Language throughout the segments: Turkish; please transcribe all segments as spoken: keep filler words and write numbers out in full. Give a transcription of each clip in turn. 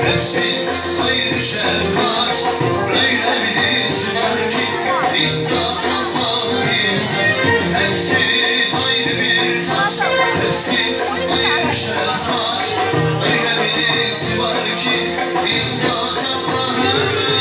hepsi ayrı şefkat. Böyle birisi var ki imdat Allah'ı imdat. Hepsi ayrı bir tat, hepsi ayrı şefkat. Böyle birisi var ki imdat Allah'ı.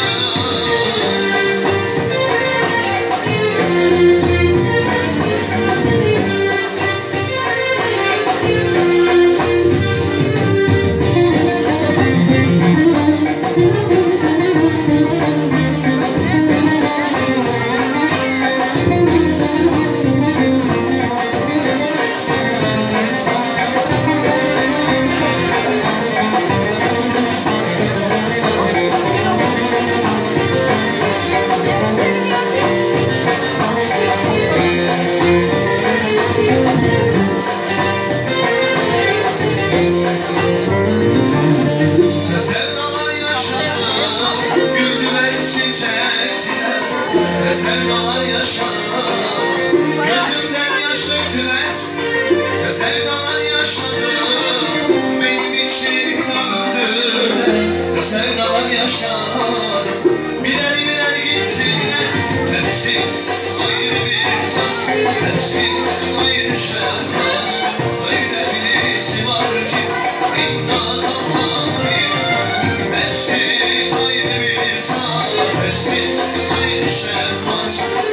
Sevdalar yaşadım, gözümden yaş döktüler. Sevdalar yaşadım, benim için öldüler. Sevdalar yaşadım, birer birer gitsinler. Hepsi ayrı bir tat, hepsi ayrı şefkat. Öyle birisi var ki imdat Allah'ı imdat. Hepsi ayrı bir tat, hepsi ayrı şefkat.